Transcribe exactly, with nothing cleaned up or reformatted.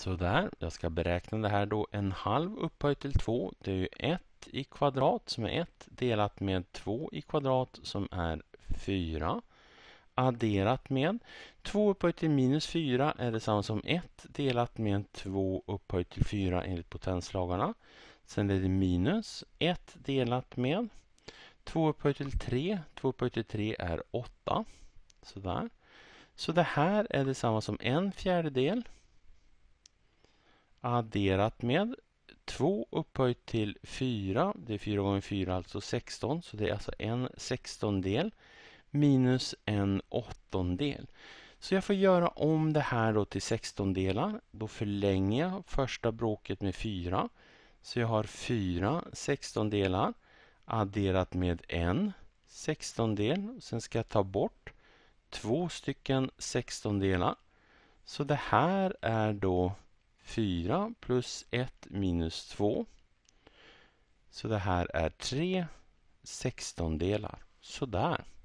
Så där, jag ska beräkna det här då. En halv upphöjt till två, det är ju ett i kvadrat som är ett delat med två i kvadrat som är fyra. Adderat med två upphöjt till minus fyra är detsamma som ett delat med två upphöjt till fyra enligt potenslagarna. Sen är det minus ett delat med två upphöjt till tre. två upphöjt till tre är åtta. Så där. Så det här är detsamma som en fjärdedel adderat med två upphöjt till fyra. Det är fyra gånger fyra, alltså sexton. Så det är alltså en sextondel minus en åttondel. Så jag får göra om det här då till sextondelar. Då förlänger jag första bråket med fyra. Så jag har fyra sextondelar adderat med en sextondel. Sen ska jag ta bort två stycken sextondelar. Så det här är då fyra plus ett minus två. Så det här är tre sextondelar. Så där.